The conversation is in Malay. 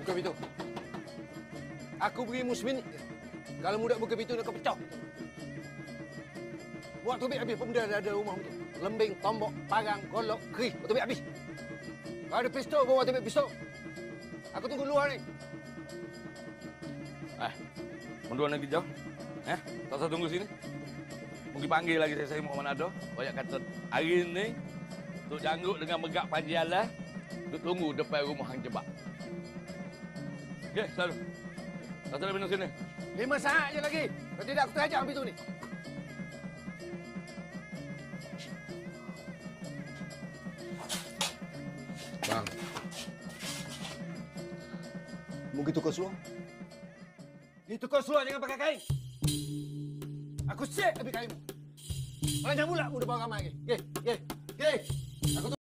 Buka pintu. Aku berimu seminit. Kalau mudah buka pintu, nak pecah. Buat tubik habis pun dah ada rumah tu. Lembing, tombok, parang, golok, keris. Buat tubik habis. Kalau ada pistol, bawa tubik pistol. Aku tunggu luar ni. Mundur lagi jauh. Tak usah tunggu sini. Mungkin panggil lagi saya mau Manado. Banyak kata hari ini Tok Janggut dengan Megak Panji Allah duk tunggu depan rumah Hang Jebak. Okey, selalu. Tak usah minum sini. 5 saat je lagi. Kalau tidak, aku terajak pintu ni. Bang. Mungkin tukar seluar. Ni tukar seluar jangan pakai kain. Aku siap habis kainmu. Kalau jangan pula, mudah bawa ramai lagi. Okey, okey, okey. Aku